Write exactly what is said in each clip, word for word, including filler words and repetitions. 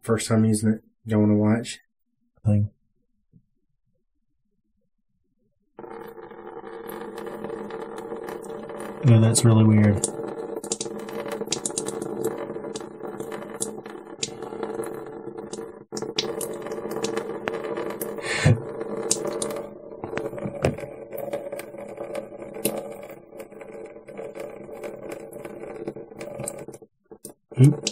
First time using it. Y'all want to watch? Thing. Oh, that's really weird. Oop.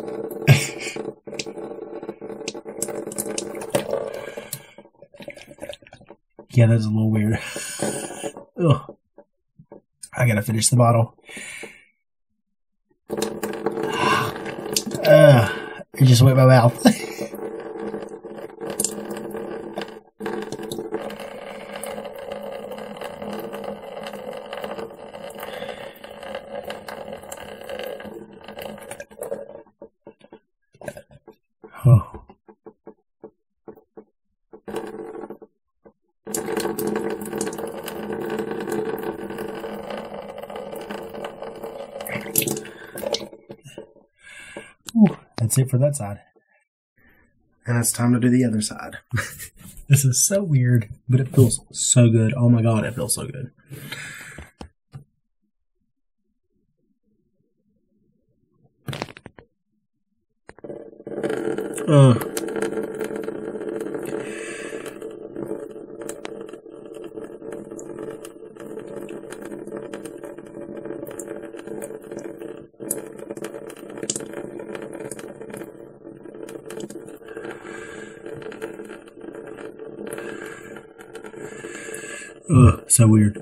Yeah, that's a little weird. Ugh. I gotta finish the bottle. Uh, it just wet my mouth. Oh. Ooh, that's it for that side. And it's time to do the other side. This is so weird, but it feels so good. Oh my god, it feels so good. Ugh. Ugh, so weird.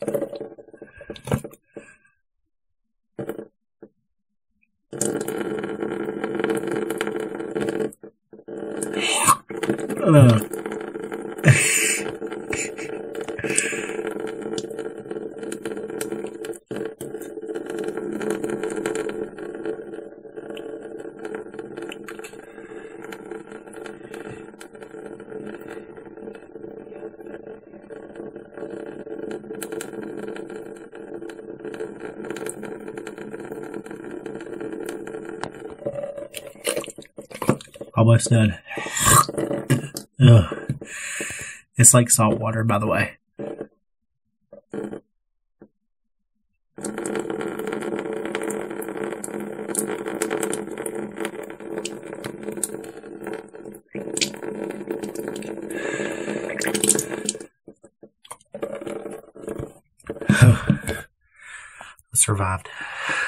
Ugh. Almost done. Ugh. It's like salt water, by the way. Survived.